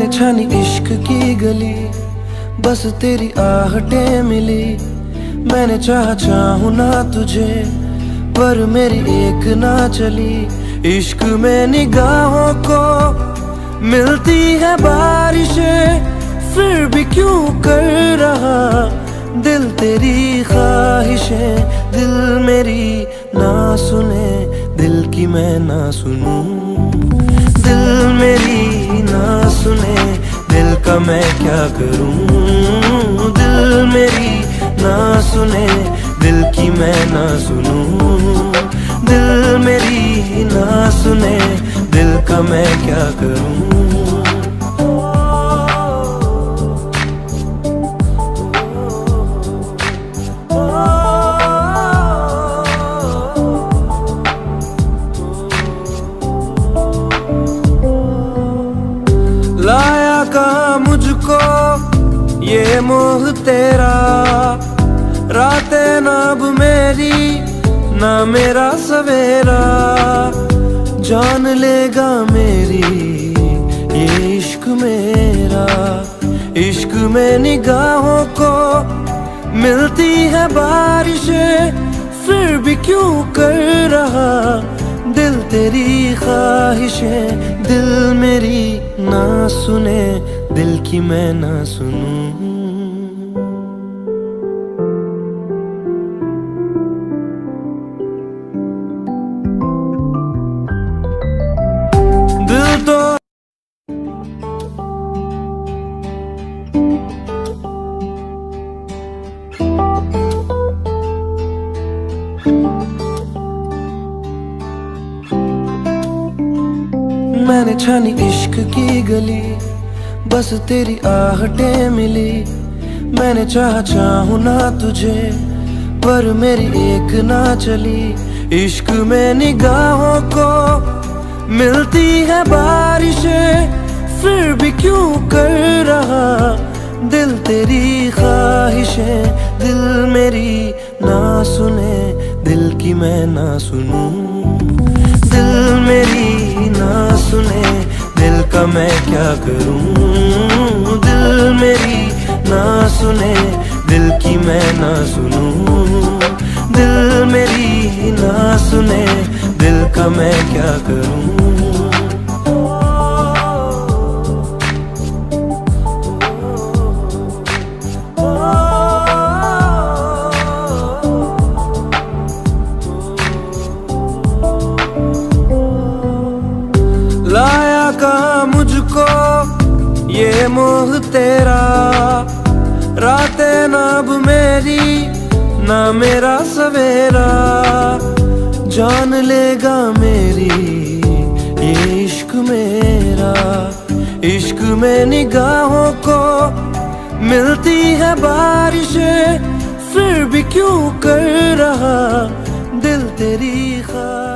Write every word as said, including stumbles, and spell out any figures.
मैंने छानी इश्क की गली, बस तेरी आहटें मिली। मैंने चाहा चाहूं ना तुझे, पर मेरी एक ना चली। इश्क में निगाहों को मिलती है बारिशें, फिर भी क्यों कर रहा दिल तेरी ख्वाहिशें। दिल मेरी ना सुने, दिल की मैं ना सुनूं। दिल मेरी ना सुने, दिल का मैं क्या करूं। दिल मेरी ना सुने, दिल की मैं ना सुनूं। दिल मेरी ना सुने, दिल का मैं क्या करूं। लाया कहाँ मुझको ये मोह तेरा, रातें ना अब मेरी ना मेरा सवेरा। जान लेगा मेरी ये इश्क मेरा। इश्क में निगाहों को मिलती है बारिशें, फिर भी क्यों कर रहा दिल तेरी ख्वाहिशें। दिल मेरी ना सुने, दिल की मैं ना सुनूं। दिल तो मैंने छानी इश्क की गली, बस तेरी आहटें मिली। मैंने चाहा चाहूं ना तुझे, पर मेरी एक ना चली। इश्क में निगाहों को मिलती है बारिशें, फिर भी क्यों कर रहा दिल तेरी ख्वाहिशें। दिल मेरी ना सुने, दिल की मैं ना सुनूं। दिल मेरी ना सुने, दिल का मैं क्या करूं। दिल मेरी ना सुने, दिल की मैं ना सुनूं। दिल मेरी ना सुने, दिल का मैं क्या करूं। लाया कहाँ मुझको ये मोह तेरा, रातें ना अब मेरी ना मेरा सवेरा। जान लेगा मेरी ये इश्क मेरा। इश्क में निगाहों को मिलती है बारिशें, फिर भी क्यों कर रहा दिल तेरी ख्वाहिशें।